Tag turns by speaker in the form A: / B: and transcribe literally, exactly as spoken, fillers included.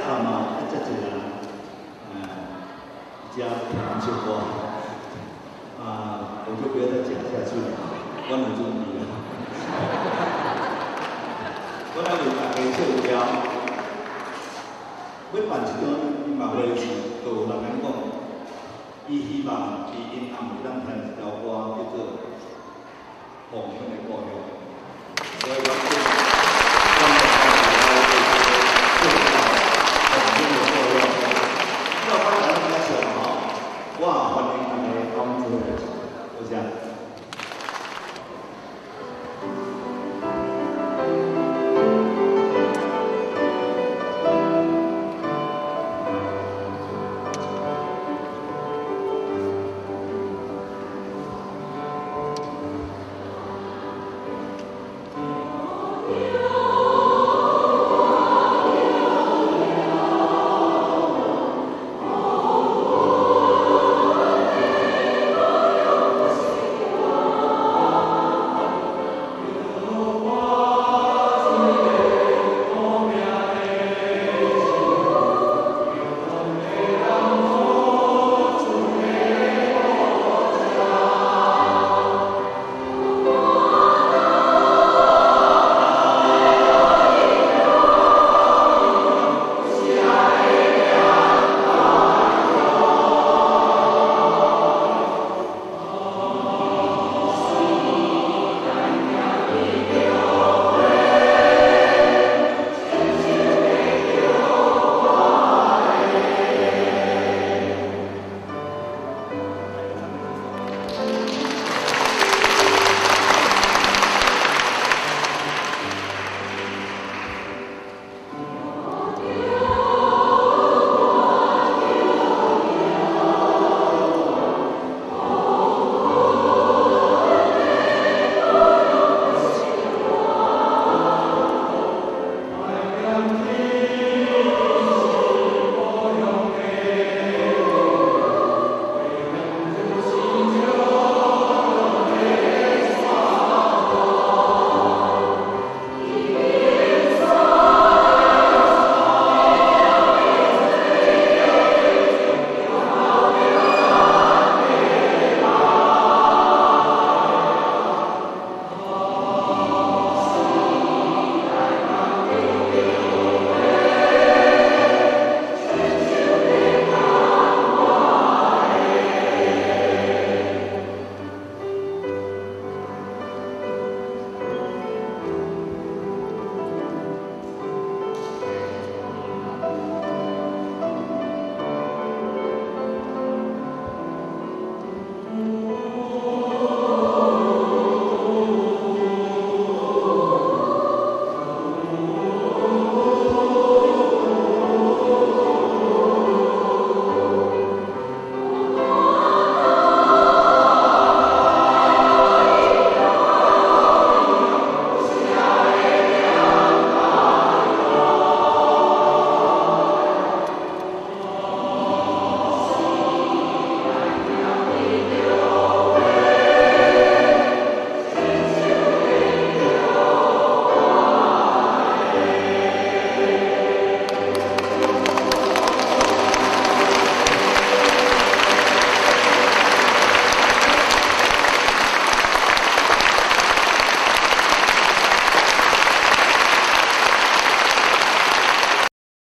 A: 站嘛，啊，遮济人，呃，遮听唱歌，啊，我就不要再讲下去了，我有准备了。我来为大家唱条，要办一场音乐会时，就有人讲，伊希望伊因暗暝咱弹一条歌叫做《梦中的故乡》，所以我希望咱们大家做到梦中的故乡。那我来开始了哈，我欢迎大家帮助我，就这样。
B: Yeah.